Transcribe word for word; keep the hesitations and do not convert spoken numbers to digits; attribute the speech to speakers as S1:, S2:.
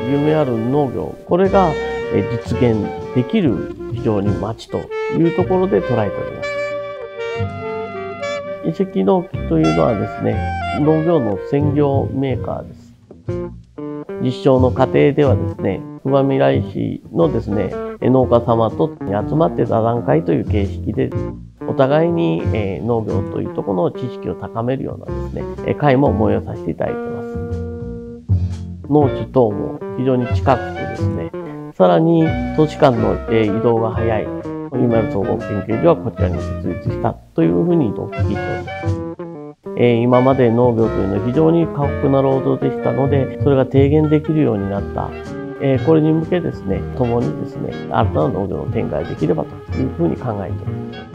S1: 夢ある農業、これが実現できる非常に町というところで捉えております。井関農機というのはですね、農業の専業メーカーです。実証の過程ではですね、久場未来市のですね、農家様と集まって座談会という形式で、お互いに農業というところの知識を高めるようなですね、会も催させていただいています。農地等も非常に近くてですね、さらに都市間の移動が早い、今の総合研究所はこちらに設立したというふうにお聞きしております。今まで農業というのは非常に過酷な労働でしたので、それが低減できるようになった。これに向けですね、共にですね、新たな農業の展開できればというふうに考えております。